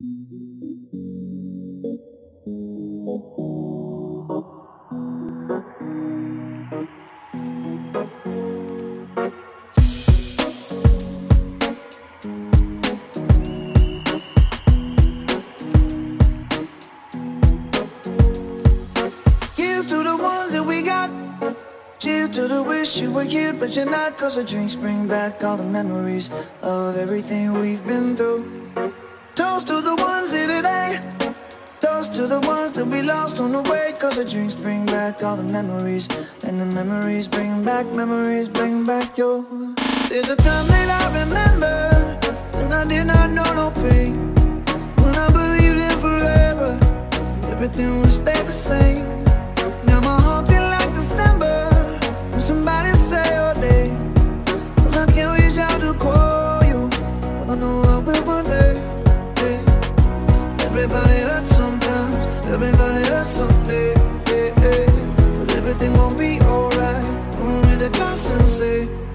Here's to the ones that we got. Cheers to the wish you were here, but you're not. 'Cause the drinks bring back all the memories of everything we've been through. Toast to the ones here today. Toast to the ones that we lost on the way. 'Cause the drinks bring back all the memories, and the memories bring back your. There's a time that I remember when I did not know no pain, when I believed in forever, everything would stay the same. Now my heart feel like December when somebody say your name. 'Cause I can't reach out to call you, but I know I will one day. Yeah. Everybody hurts sometimes, everybody hurts someday. Yeah, yeah. But everything gon' be alright. Gonna raise a glass and say